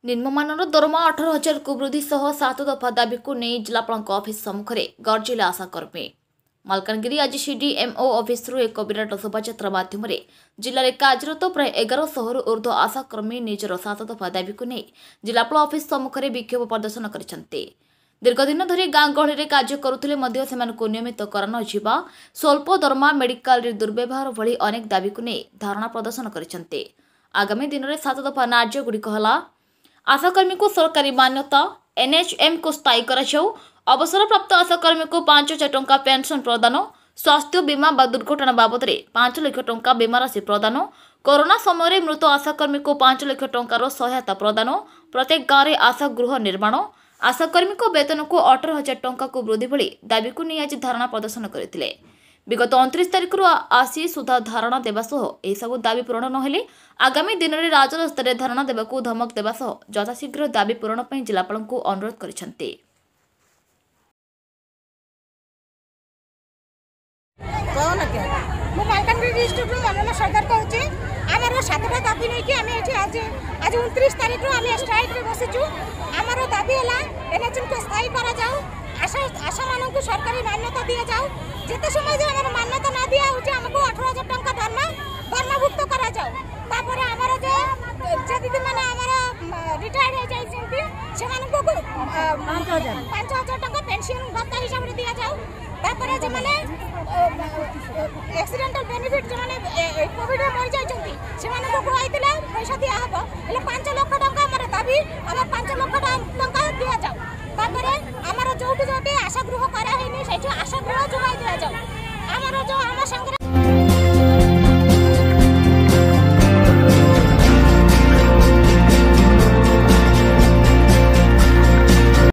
निम्नमानर दरमा 18,000 को वृद्धि सह 7 दफा दाबी को नहीं जिलापाल अफिस् सम्मुखें गर्जिले आशाकर्मी। मालकानगिरी आज सीडीएमओ अफिस् एक विराट शोभायात्रा मध्यम जिले में कार्यरत प्राय 1100 रु ऊर्ध्व आशाकर्मी निजर 7 दफा दाबी को नहीं जिलापाल अफिस् सम्मुखें विक्षोभ प्रदर्शन करते। दीर्घदिन धरी गाँ गहली में कार्य करुले नियमित कर स्वल्प दरमा मेडिकल दुर्व्यवहार भली अनेक दाबी को नहीं धारणा प्रदर्शन करते। आगामी दिन में 7 दफा न्याय गुड़िक है आशाकर्मी को सरकारी मान्यता एनएचएम को स्थायी कर अवसर प्राप्त आशाकर्मी को 5,000 टंका पेंशन प्रदान स्वास्थ्य बीमा व दुर्घटना बाबद 5 लाख टंका बीमा राशि प्रदान कोरोना समय मृत आशाकर्मी को 5 लाख टंकार सहायता प्रदान प्रत्येक गाँव में आशा गृह निर्माण आशाकर्मी को वेतन को 18,000 टंका को वृद्धि भली दाबी को नहीं आज धारणा प्रदर्शन करते। विगत 29 तारिख आसी सुधा धारणा देवा सह यह सब दाबी पूरण नहेले आगामी दिन में राजरास्तार धारणा देवा धमक देवा सह यथाशीघ्र दाबी पूरण पर जिलापाल को अनुरोध करछन्ते। सातटा दाबी नहीं आज 29 तारिख स्ट्राइक में बसीचु। आमर दाबी है एनएचएम को स्थायी करा जाऊ आशा मानक सरकारी मान्यता दि जाऊ जिते समय जो आम मान्यता ना दिया आमको 18,000 टंका धर्मभुक्त करा जाऊ। तापर आमर जो दीदी मैंने रिटायर्ड हो जाती से 5,000 टंका पेंशन भत्ता हिसाब से दि जाऊ। तापर जो मैंने एक्सीडेंटल बेनिफिट जो मैंने कोविड में मरी जाती से पैसा दिया हम 5 लाख टंका आम दाबी आम 5 लाख टंका दि जाऊ। तापर आमर जो आशा गृह कराई से आशा गृह जोगाई दि जाऊ। आमर जो आम संगे